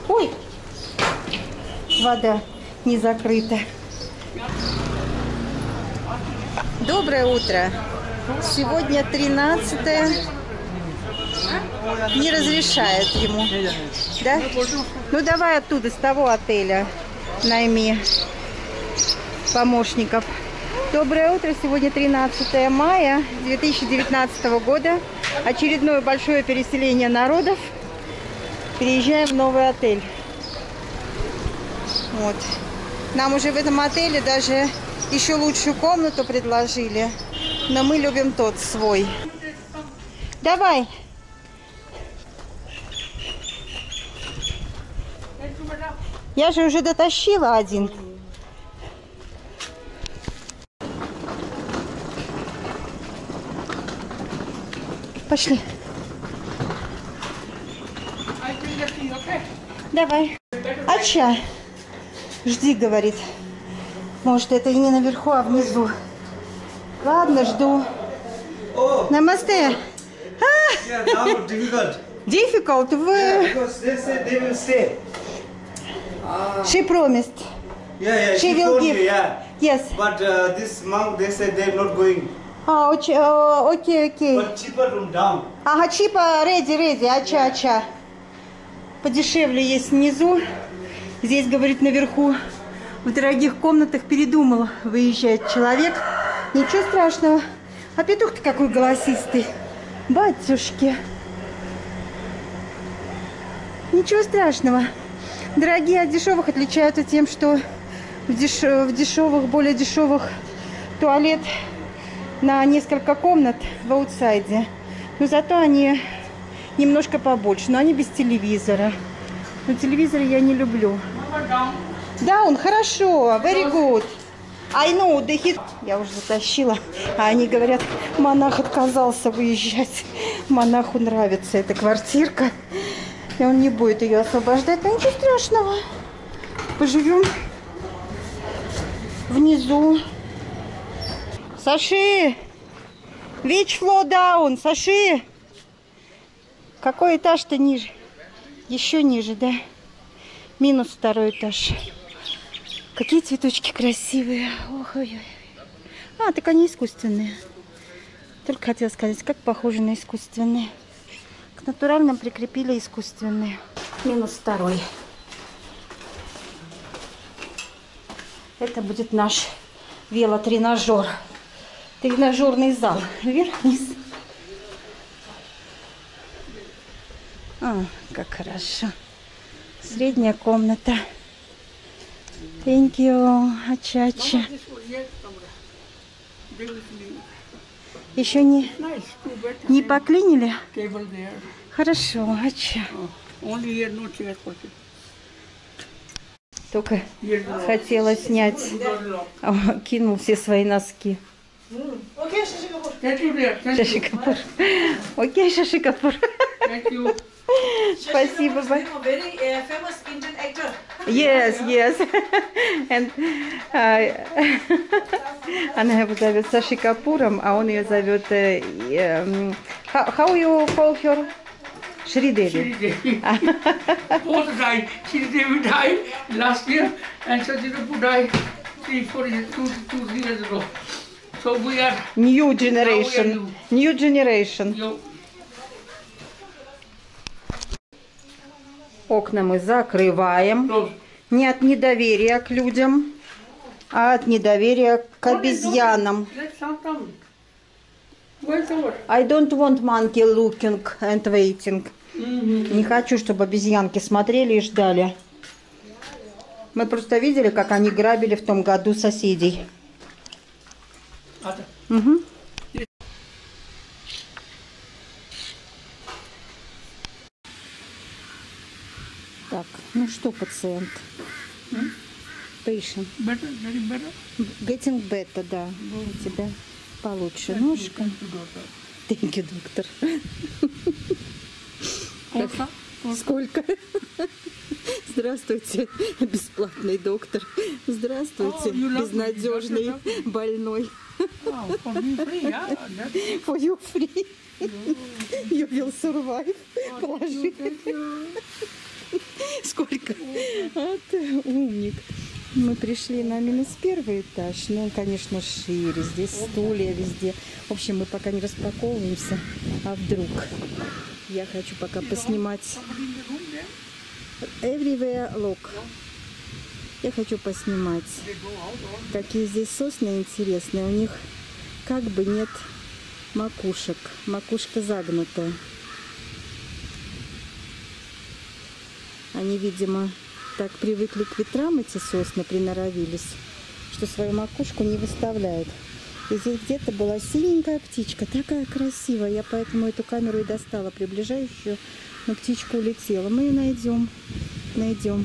Ой, вода не закрыта. Доброе утро. Сегодня 13-е. Не разрешают ему. Да? Ну давай оттуда, с того отеля найми помощников. Доброе утро. Сегодня 13 мая 2019 года. Очередное большое переселение народов. Переезжаем в новый отель. Вот. Нам уже в этом отеле даже еще лучшую комнату предложили. Но мы любим тот свой. Давай. Я же уже дотащила один. Пошли. Давай. Ача. Жди, говорит. Может, это и не наверху, а внизу. Ладно, жду. Намасте. Yeah, now difficult. Difficult? Because they said they will stay. She promised. Yeah, She she will told give. me, yeah. Yes. But this monk, they said they're not going. Окей. But cheaper room down. Ага, чипа, ready. Ача. Подешевле есть внизу. Здесь, говорит, наверху в дорогих комнатах передумал выезжать человек. Ничего страшного. А петух-то какой голосистый. Батюшки. Ничего страшного. Дорогие от дешевых отличаются тем, что в дешевых, более дешевых туалет на несколько комнат в аутсайде. Но зато они немножко побольше. Но они без телевизора. Но телевизор я не люблю. Да, он хорошо. Very good. I know the hit. Я уже затащила. А они говорят, монах отказался выезжать. Монаху нравится эта квартирка. И он не будет ее освобождать. Но ничего страшного. Поживем внизу. Саши! Which floor down? Саши! Какой этаж-то ниже? Еще ниже, да? Минус второй этаж. Какие цветочки красивые. Ой. А, так они искусственные. Только хотела сказать, как похожи на искусственные. К натуральным прикрепили искусственные. Минус второй. Это будет наш велотренажер. Тренажерный зал. Вверх-вниз. Как хорошо. Средняя комната. Thank you, Ача. Еще не поклинили? Хорошо, Ача. Только хотела снять. Кинул все свои носки. Шаши Капур. Окей, Шаши Капур. Спасибо. Very famous Indian actor. Yes. And она его зовет Саши Капуром, а он ее зовет... How you call her? Shridevi. Both died. Shridevi died last year and Sachit Kapoor died 3 years ago. So we are... New generation. Окна мы закрываем. Не от недоверия к людям, а от недоверия к обезьянам. I don't want monkey looking and waiting. Не хочу, чтобы обезьянки смотрели и ждали. Мы просто видели, как они грабили в том году соседей. Угу. Так, ну что, пациент? Patient. Getting better, да. У тебя получше ножка. Thank you, доктор. Сколько? Здравствуйте, бесплатный доктор. Здравствуйте, безнадежный больной. For you free. You will survive. Положи. Сколько? Вот умник. Мы пришли на -1 этаж. Но он, конечно, шире. Здесь стулья везде. В общем, мы пока не распаковываемся. А вдруг? Я хочу пока поснимать. Everywhere look. Я хочу поснимать, какие здесь сосны интересные. У них как бы нет макушек. Макушка загнутая. Они, видимо, так привыкли к ветрам, эти сосны, приноровились, что свою макушку не выставляют. И здесь где-то была синенькая птичка, такая красивая. Я поэтому эту камеру и достала, приближающую, но птичка улетела. Мы ее найдем. Найдем.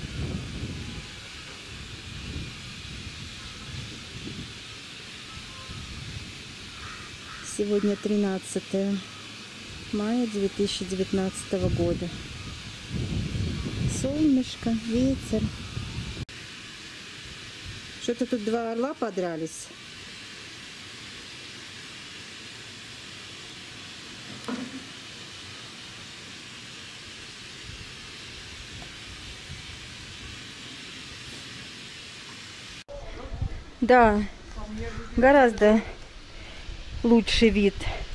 Сегодня 13 мая 2019 года. Солнышко, ветер. Что-то тут два орла подрались. Да, гораздо лучший вид.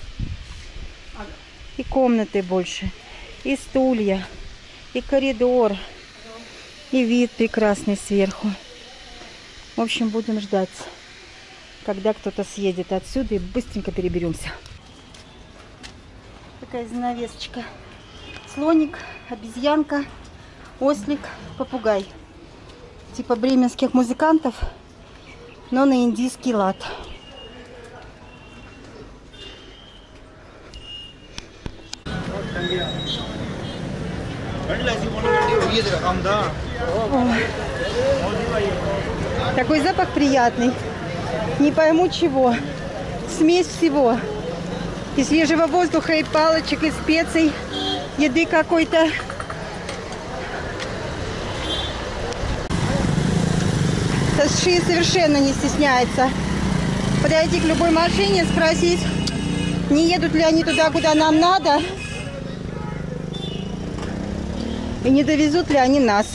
И комнаты больше, и стулья, и коридор, и вид прекрасный сверху. В общем, будем ждать, когда кто-то съедет отсюда, и быстренько переберемся. Такая занавесочка. Слоник, обезьянка, ослик, попугай. Типа бременских музыкантов, но на индийский лад. Такой запах приятный. Не пойму чего. Смесь всего. И свежего воздуха, и палочек, и специй. Еды какой-то. Саши совершенно не стесняется подойти к любой машине, спросить, не едут ли они туда, куда нам надо. И не довезут ли они нас.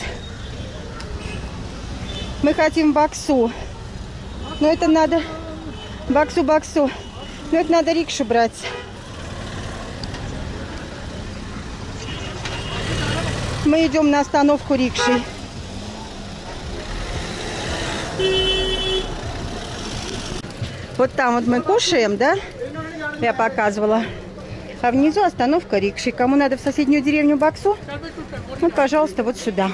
Мы хотим баксу. Но это надо... Баксу. Но это надо рикшу брать. Мы идем на остановку рикши. Вот там вот мы кушаем, да? Я показывала. А внизу остановка рикши. Кому надо в соседнюю деревню Баксу, ну, пожалуйста, вот сюда.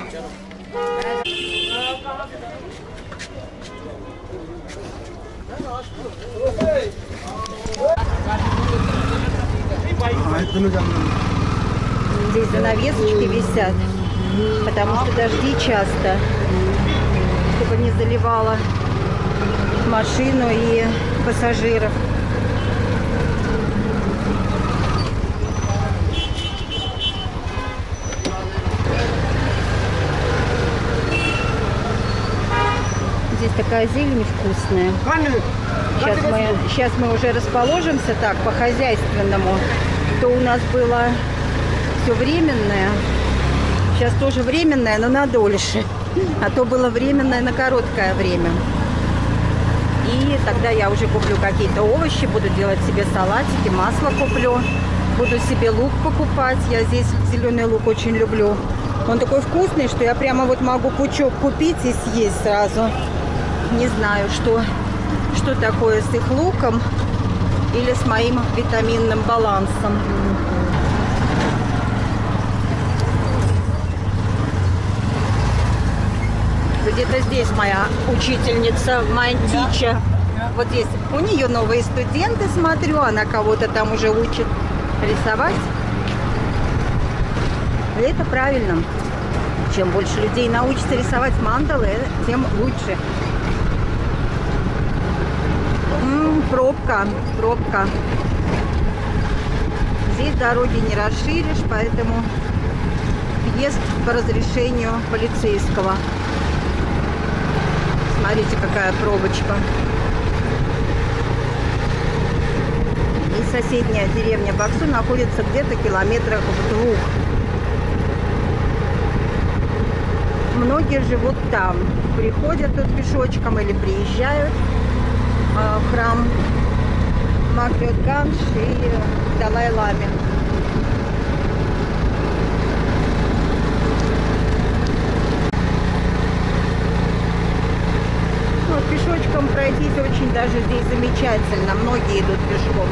Здесь занавесочки висят, потому что дожди часто, чтобы не заливало машину и пассажиров. Здесь такая зелень вкусная. Сейчас мы уже расположимся так по-хозяйственному. То у нас было все временное. Сейчас тоже временное, но на дольше. А то было временное на короткое время. И тогда я уже куплю какие-то овощи, буду делать себе салатики, масло куплю. Буду себе лук покупать. Я здесь зеленый лук очень люблю. Он такой вкусный, что я прямо вот могу пучок купить и съесть сразу. Не знаю, что такое с их луком или с моим витаминным балансом. Где-то здесь моя учительница, Мантича. Вот здесь у нее новые студенты, смотрю, она кого-то там уже учит рисовать. И это правильно. Чем больше людей научится рисовать мандалы, тем лучше. Пробка. Здесь дороги не расширишь, поэтому въезд по разрешению полицейского. Смотрите, какая пробочка. И соседняя деревня Баксу находится где-то километрах в 2. многие живут там. Приходят тут пешочком или приезжают в храм Макриот Ганж и Далай-Ламе. Ну, пешочком пройтись очень даже здесь замечательно. Многие идут пешком.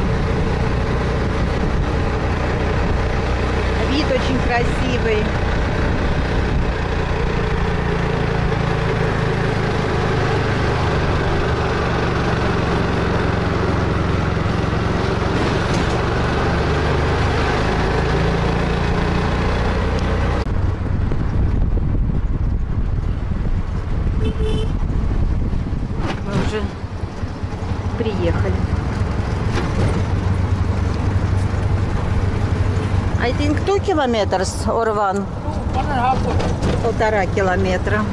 Вид очень красивый. Мы уже приехали. I think 2 kilometers or 1? 1,5 километра.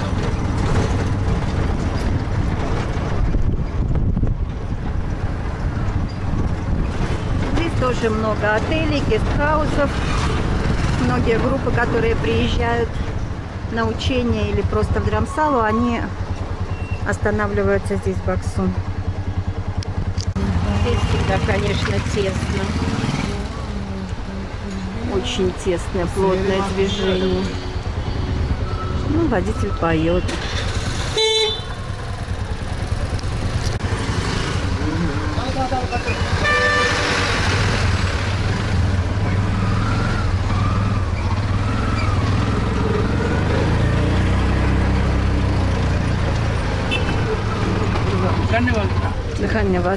Здесь тоже много отелей, гестхаусов. Многие группы, которые приезжают на учения или просто в Драмсалу, они останавливаются здесь в Баксу. Здесь всегда, конечно, тесно. Очень тесное, плотное движение. Ну, водитель поет. Дыхание.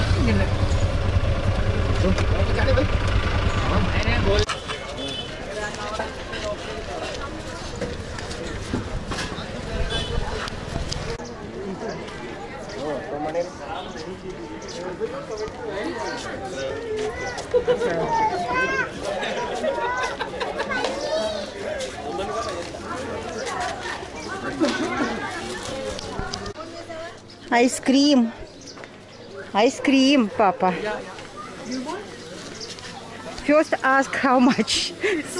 Айскрим. Айскрим, папа. First ask how much.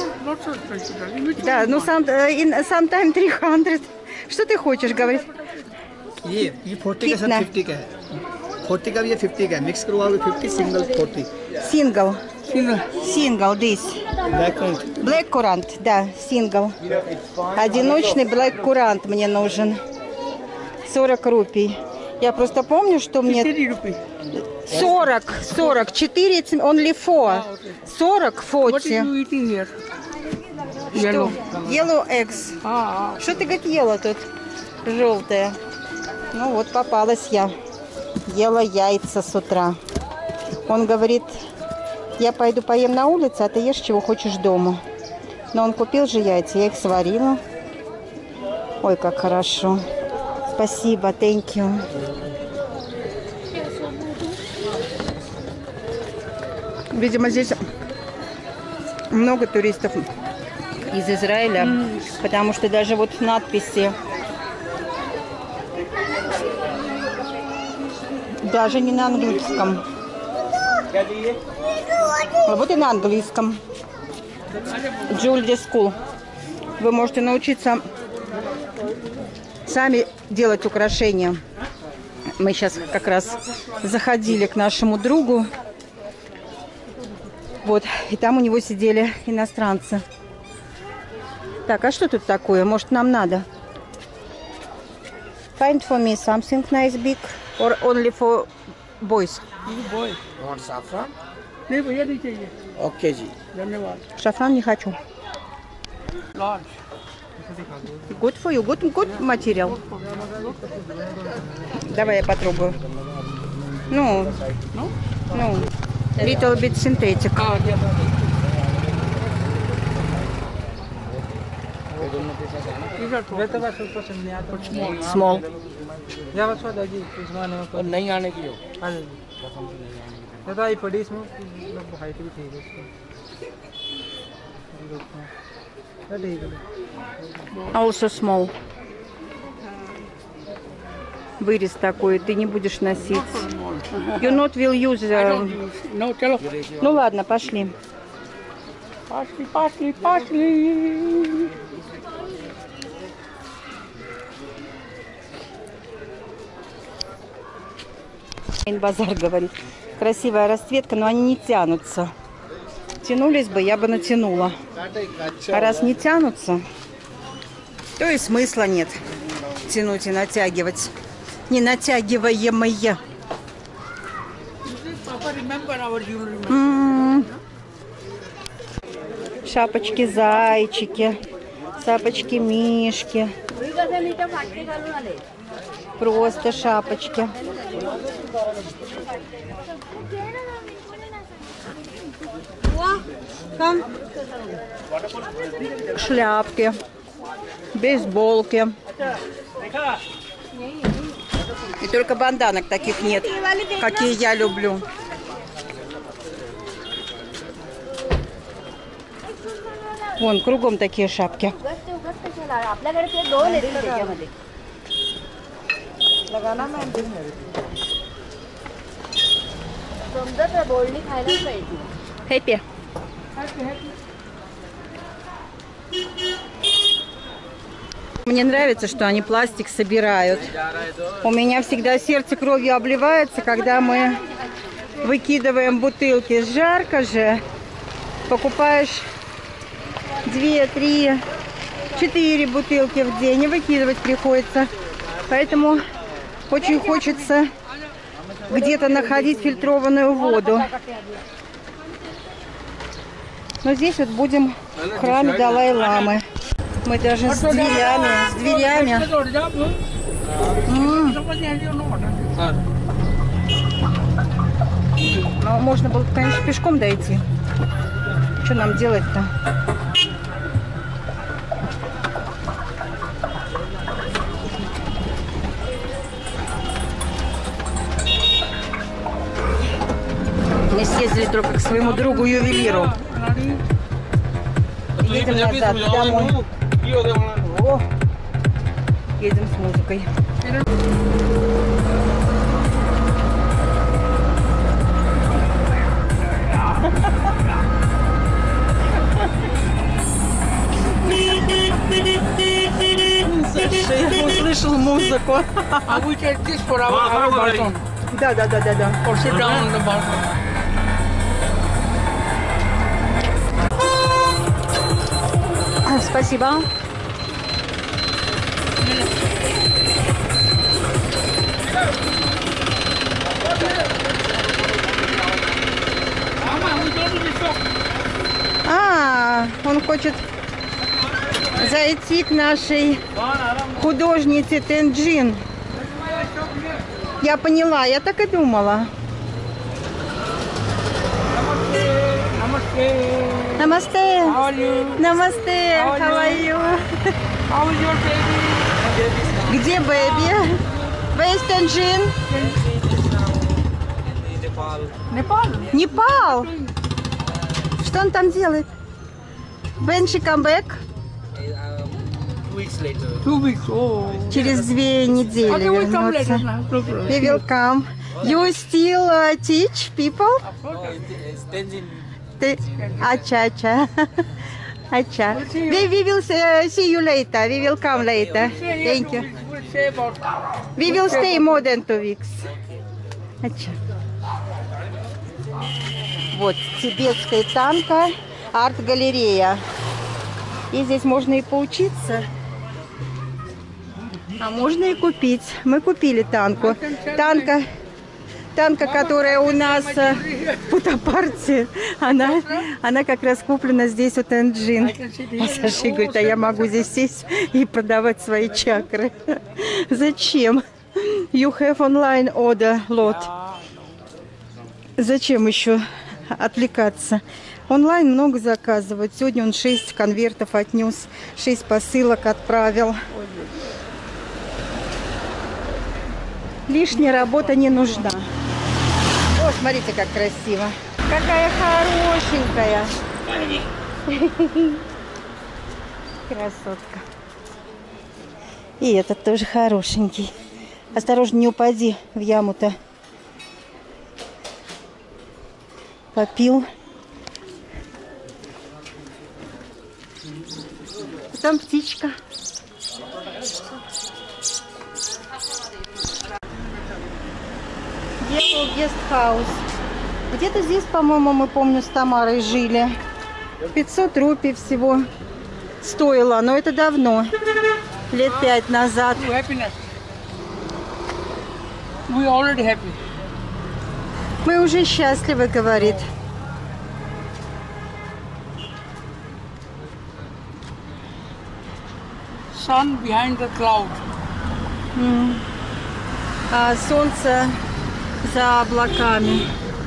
Да, ну sometime 300. Что ты хочешь говорить? ये 40 का सब 50 का है 40 का भी है 50 का है मिक्स करवाओगे 50 single 40 Сингл, this. Black Currant, да, сингл. Одиночный Black Currant мне нужен. 40 рупий. Я просто помню, что мне... 40, 4, only 4. 40, 40. Что? Yellow eggs. Что ты, говорит, ела тут? Желтая. Ну вот, попалась я. Ела яйца с утра. Он говорит, я пойду поем на улице, а ты ешь, чего хочешь дома. Но он купил же яйца, я их сварила. Ой, как хорошо. Спасибо, thank you. Видимо, здесь много туристов из Израиля, потому что даже вот надписи даже не на английском. А вот и на английском. Jewelry School. Вы можете научиться сами делать украшения. Мы сейчас как раз заходили к нашему другу. Вот, и там у него сидели иностранцы. Так, а что тут такое? Может, нам надо? Find for me something nice big or only for boys? want saffron नहीं भैया नहीं चाहिए ओके जी धन्यवाद Шафран не хочу. large Good for you, good material. Давай я потрогаю. Ну, little bit synthetic. Small. नहीं आने की दादा ये पड़ी इसमें हाइट भी ठीक है ठीक है Also small. Вырез такой, ты не будешь носить. You not will use. no चलो Ну ладно, пошли. пошли Базар говорит. Красивая расцветка, но они не тянутся. Тянулись бы, я бы натянула. А раз не тянутся, то и смысла нет тянуть и натягивать. Не натягиваемые. Шапочки-зайчики, шапочки-мишки. Просто шапочки. Шляпки, бейсболки. И только банданок таких нет, какие я люблю. Вон, кругом такие шапки. Хэппи. Мне нравится, что они пластик собирают. У меня всегда сердце кровью обливается, когда мы выкидываем бутылки. Жарко же. Покупаешь 2, 3, 4 бутылки в день и выкидывать приходится. Поэтому очень хочется где-то находить фильтрованную воду. Но здесь вот будем в храме Далай-ламы. Мы даже с дверями. Но можно было, конечно, пешком дойти. Что нам делать-то? Мы съездили только к своему другу-ювелиру. Едем назад домой. О, едем с музыкой. Я услышал музыку. I will take this for our balcony. Да. Or sit down on the balcony. Спасибо. Он хочет зайти к нашей художнице Тенджин. Я поняла, я так и думала. Намасте. Намасте. How are you? How is your baby? Где бэби? Where is Тенджин? Непал. Что он там делает? When she come back? 2 weeks. Oh. Через 2 недели Okay, we come вернется. later now. No problem. We will come. You still teach people? Ача. Ача. We will see you later. We will come later. Thank you. We'll say about. We will stay more than 2 weeks. Ача. Вот тибетская танка, арт-галерея. И здесь можно и поучиться, а можно и купить. Мы купили танку. Танка, которая у нас в Путапарте, она как раз куплена здесь у Тенджин. А Саша говорит, а я могу здесь сесть и продавать свои чакры. Зачем? You have online order lot. Зачем еще отвлекаться? Онлайн много заказывают. Сегодня он 6 конвертов отнес, 6 посылок отправил. Лишняя работа не нужна. О, смотрите, как красиво. Какая хорошенькая. Красотка. И этот тоже хорошенький. Осторожно, не упади в яму-то. Попил. Там птичка. Yellow Guest House. Где-то здесь, по-моему, мы помню, с Тамарой жили. 500 рупий всего стоило, но это давно. Лет 5 назад. Happiness. We already happy. Мы уже счастливы, говорит. Sun behind the cloud. А солнце за облаками.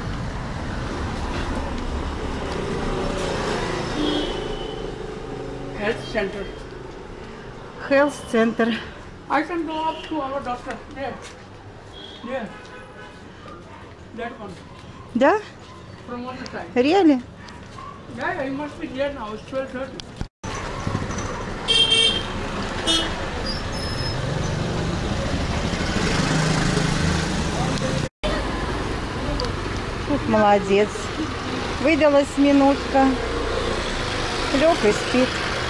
Health center. Health Center. I can go up to our doctor. There. There. That one. Да? From other side. Реально? Yeah, he must be there now. It's 12:30. Ух, молодец. Выдалась минутка. Лег и спит.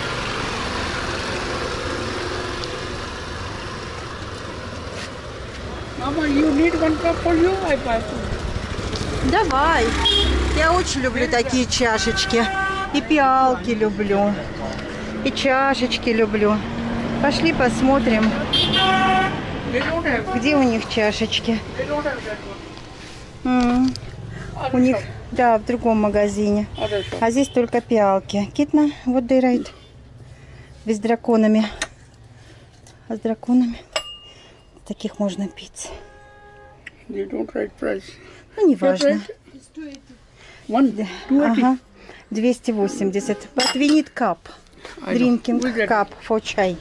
Mama, you need one cup for you? I buy two. Давай. Я очень люблю такие чашечки. И пиалки люблю. И чашечки люблю. Пошли посмотрим, They don't have. где у них чашечки. They don't have that one. У них, да, в другом магазине. Other shop. А здесь только пиалки. Китна, вот дырает. С драконами. А с драконами таких можно пить. They don't write price. Ну, не важно. One. Ага. 280. But we need cup. I know. Drinking We get cup for чай.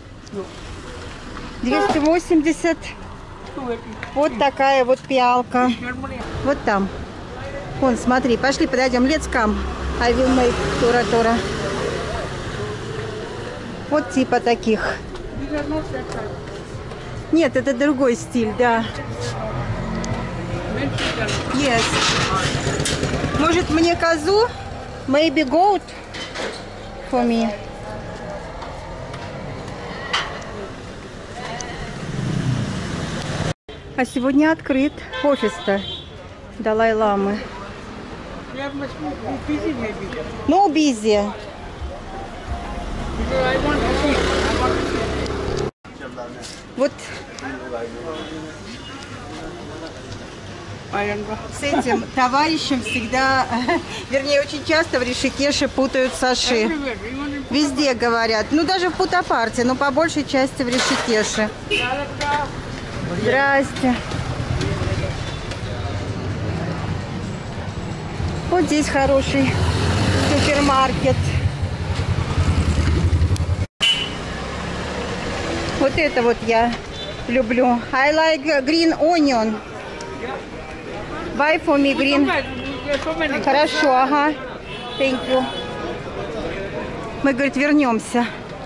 280. 280. Вот такая вот пиалка. Germany. Вот там. Вон, смотри, пошли, подойдем. Let's come. I will make тура-тура. Вот типа таких. These are not that type. Нет, это другой стиль, да. Yes. Может, мне козу? Maybe goat for me. А сегодня открыт офис-то Далай-ламы. They must be busy maybe. No busy. Because I want to see. I want to see. Вот Iron. с этим товарищем всегда, вернее, очень часто в Ришикеше путают саши. Everywhere. Even in Везде говорят. Ну, даже в Путапарте, но по большей части в Ришикеше. Calcutta. Здрасте. Вот здесь хороший супермаркет. Вот это вот я люблю. I like green onion. Buy for me green. There are so many. Хорошо, ага. Thank you. Мы, говорит, вернемся.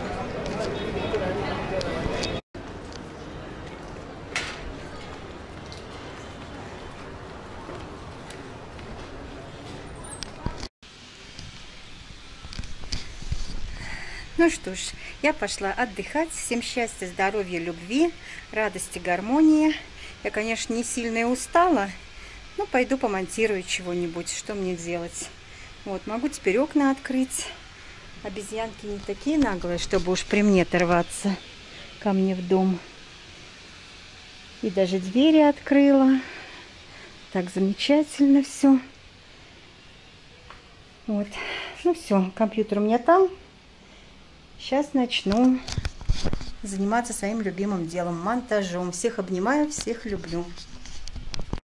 Ну что ж, я пошла отдыхать. Всем счастья, здоровья, любви, радости, гармонии. Я, конечно, не сильно и устала, но пойду помонтирую чего-нибудь. Что мне делать? Вот, могу теперь окна открыть. Обезьянки не такие наглые, чтобы уж при мне-то рваться ко мне в дом. И даже двери открыла. Так замечательно все. Вот. Ну все, компьютер у меня там. Сейчас начну заниматься своим любимым делом, монтажом. Всех обнимаю, всех люблю.